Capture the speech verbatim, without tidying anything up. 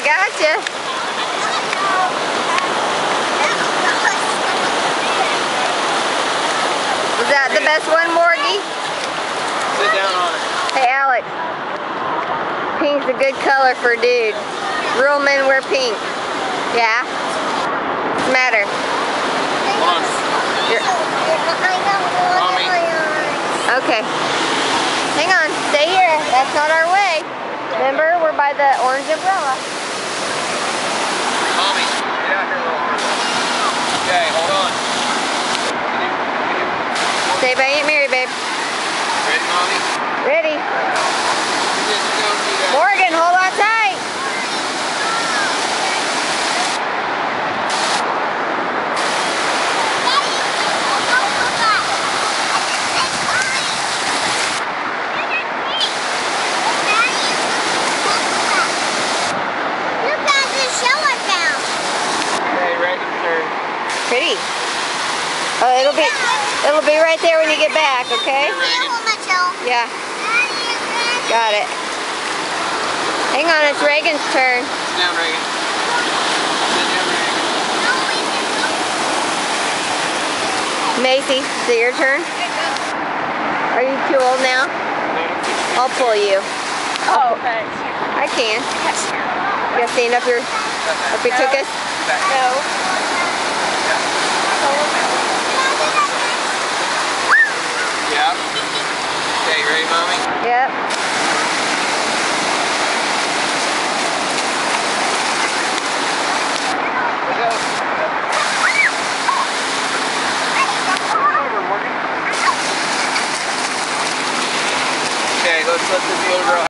gotcha. Was that the best one, Morgie? Sit down on it. Hey, Alex. Pink's a good color for a dude. Real men wear pink. Yeah? What's the matter? Hold on. You're... Mommy. Okay. Hang on. Stay here. That's not our way. Remember, we're by the orange umbrella. Mommy, get out here a little further. Okay, hold on. Stay by Aunt Mary, babe. Ready, Mommy? Ready. Just don't do that. Morgan, hold on tight. Pretty. Oh, it'll be it'll be right there when you get back, okay? Yeah. Got it. Hang on, it's Reagan's turn. Sit down, Reagan. Sit down, Reagan. Macy, is it your turn? Are you too old now? I'll pull you. Oh, thanks. I can. You gotta stand up your up your tuchus? No. Yeah. Okay, you ready, Mommy? Yep. Go. Okay, let's let this little girl